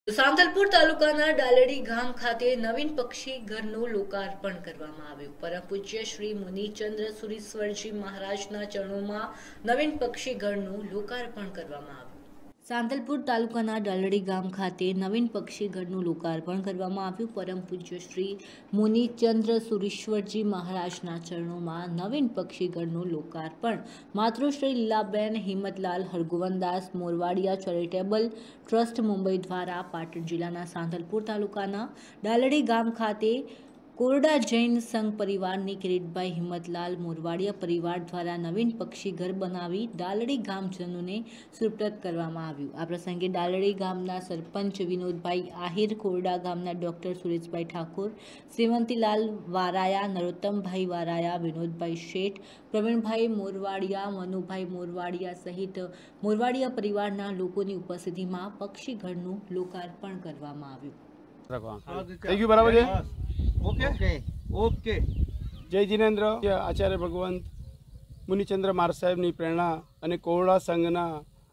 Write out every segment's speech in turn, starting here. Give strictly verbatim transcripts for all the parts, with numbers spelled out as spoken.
સાંતલપુર તાલુકાના ડાલડી ગામ ખાતે નવીન પક્ષી ઘરનું લોકાર્પણ કરવામાં આવ્યું। પરમ પૂજ્ય શ્રી મુનિચંદ્ર સુરીશ્વરજી મહારાજના ચરણોમાં નવીન પક્ષી ઘરનું લોકાર્પણ કરવામાં આવ્યું। સાંતલપુર તાલુકાના ડાલડી ગામ ખાતે નવીન પક્ષી ઘરનું લોકાર્પણ કરવામાં આવ્યું। પરમ પૂજ્ય શ્રી મુનિચંદ્ર સુરીશ્વરજી મહારાજના ચરણોમાં નવીન પક્ષી ઘરનું લોકાર્પણ માતૃશ્રી લીલાબેન હિંમતલાલ હરગોવનદાસ મોરવાડિયા ચેરિટેબલ ટ્રસ્ટ મુંબઈ દ્વારા પાટણ જિલ્લાના સાંતલપુર તાલુકાના ડાલડી ગામ ખાતે કોરડા જૈન સંઘ પરિવારની કિરીટભાઈ હિંમતલાલ મોરવાડિયા પરિવાર દ્વારા નવીન પક્ષી ઘર બનાવી ડાલડી ગામજનોને સુપ્રત કરવામાં આવ્યું। આ પ્રસંગે ડાલડી ગામના સરપંચ વિનોદભાઈ આહિર, કોરડા ગામના ડોક્ટર સુરેશભાઈ ઠાકોર, શ્રીમંતીલાલ વારાયા, નરોત્તમભાઈ વારાયા, વિનોદભાઈ શેઠ, પ્રવીણભાઈ મોરવાડિયા, મનુભાઈ મોરવાડિયા સહિત મોરવાડિયા પરિવારના લોકોની ઉપસ્થિતિમાં પક્ષી ઘરનું લોકાર્પણ કરવામાં આવ્યું। થેન્ક યુ બરાબર છે ओके ओके ओके जय जिनेन्द्र आचार्य भगवंत मुनिचंद्र महाराज साहेबनी प्रेरणा અને કોરડા સંઘના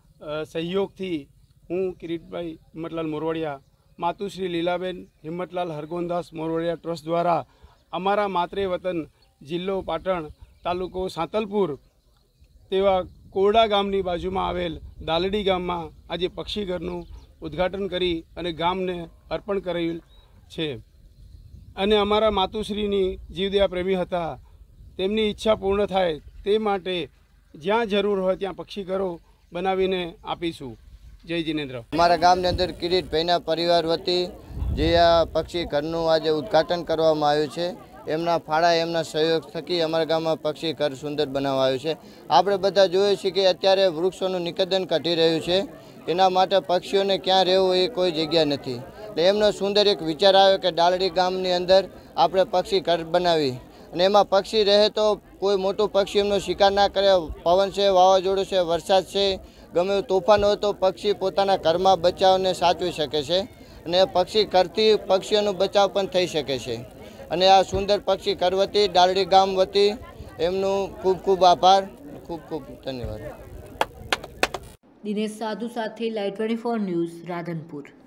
સહયોગથી હું કિરીટભાઈ હિંમતલાલ મોરવાડિયા માતુશ્રી લીલાબેન હિંમતલાલ હરગોવનદાસ મોરવાડિયા ટ્રસ્ટ દ્વારા અમારા માતૃ વતન જિલ્લો પાટણ તાલુકો સાંતલપુર તેવા કોરડા ગામની બાજુમાં આવેલ દાલડી ગામમાં આજે પક્ષી ઘરનું ઉદ્ઘાટન કરી અને ગામને અર્પણ કરેલ છે। અને અમારા માતુશ્રીની જીવદયા પ્રેમી હતા, તેમની ઈચ્છા પૂર્ણ થાય તે માટે જ્યાં જરૂર હોય ત્યાં પક્ષી ઘરો બનાવીને આપીશું। જય જીનેન્દ્ર। અમારા ગામની અંદર કિરીટભાઈના પરિવાર વતી જે આ પક્ષી ઘરનું આજે ઉદ્ઘાટન કરવામાં આવ્યું છે, એમના ફાળા એમના સહયોગ થકી અમારા ગામમાં પક્ષી ઘર સુંદર બનાવવામાં આવ્યું છે। આપણે બધા જોઈએ છીએ કે અત્યારે વૃક્ષોનું નિકંદન ઘટી રહ્યું છે, એના માટે પક્ષીઓને ક્યાં રહેવું એ કોઈ જગ્યા નથી। એટલે એમનો સુંદર એક વિચાર આવ્યો કે ડાલડી ગામની અંદર આપણે પક્ષી ઘર બનાવી અને એમાં પક્ષી રહે તો કોઈ મોટું પક્ષી એમનો શિકાર ના કરે। પવન છે, વાવાઝોડું છે, વરસાદ છે, ગમે એવું તોફાન હોય તો પક્ષી પોતાના ઘરમાં બચાવને સાચવી શકે છે અને પક્ષી ઘરથી પક્ષીઓનો બચાવ પણ થઈ શકે છે। અને આ સુંદર પક્ષી ઘર વતી ડાલડી ગામ વતી એમનું ખૂબ ખૂબ આભાર, ખૂબ ખૂબ ધન્યવાદ। દિનેશ સાધુ સાથે live twenty four news, Radhanpur.